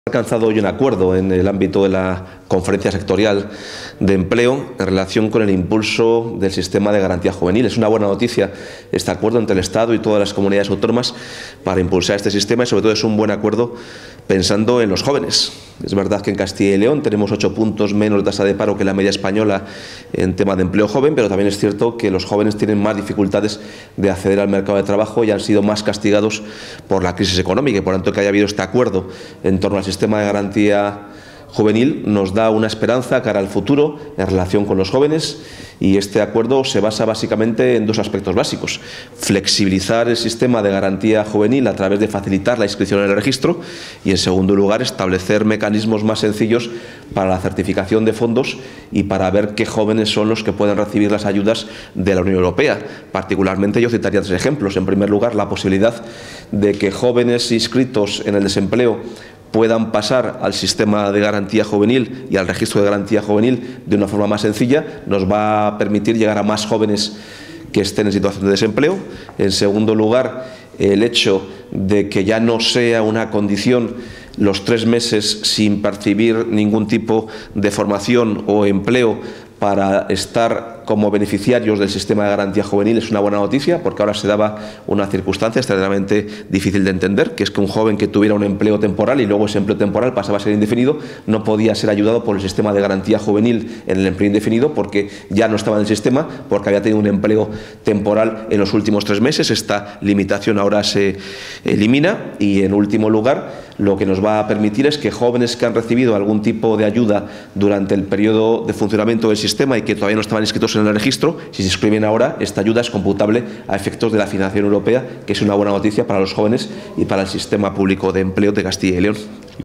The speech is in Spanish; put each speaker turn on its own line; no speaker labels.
Alcanzado hoy un acuerdo en el ámbito de la conferencia sectorial de empleo en relación con el impulso del sistema de garantía juvenil. Es una buena noticia este acuerdo entre el Estado y todas las comunidades autónomas para impulsar este sistema y sobre todo es un buen acuerdo pensando en los jóvenes. Es verdad que en Castilla y León tenemos 8 puntos menos de tasa de paro que la media española en tema de empleo joven, pero también es cierto que los jóvenes tienen más dificultades de acceder al mercado de trabajo y han sido más castigados por la crisis económica y por tanto que haya habido este acuerdo en torno al sistema de garantía juvenil nos da una esperanza cara al futuro en relación con los jóvenes y este acuerdo se basa básicamente en dos aspectos básicos: flexibilizar el sistema de garantía juvenil a través de facilitar la inscripción en el registro y en segundo lugar establecer mecanismos más sencillos para la certificación de fondos y para ver qué jóvenes son los que pueden recibir las ayudas de la Unión Europea. Particularmente yo citaría 3 ejemplos. En primer lugar, la posibilidad de que jóvenes inscritos en el desempleo puedan pasar al sistema de garantía juvenil y al registro de garantía juvenil de una forma más sencilla, nos va a permitir llegar a más jóvenes que estén en situación de desempleo. En segundo lugar, el hecho de que ya no sea una condición los 3 meses sin percibir ningún tipo de formación o empleo para estar como beneficiarios del sistema de garantía juvenil es una buena noticia, porque ahora se daba una circunstancia extremadamente difícil de entender, que es que un joven que tuviera un empleo temporal y luego ese empleo temporal pasaba a ser indefinido, no podía ser ayudado por el sistema de garantía juvenil en el empleo indefinido porque ya no estaba en el sistema, porque había tenido un empleo temporal en los últimos 3 meses. Esta limitación ahora se elimina y, en último lugar, lo que nos va a permitir es que jóvenes que han recibido algún tipo de ayuda durante el periodo de funcionamiento del sistema y que todavía no estaban inscritos en el registro, si se inscriben ahora, esta ayuda es computable a efectos de la financiación europea, que es una buena noticia para los jóvenes y para el sistema público de empleo de Castilla y León.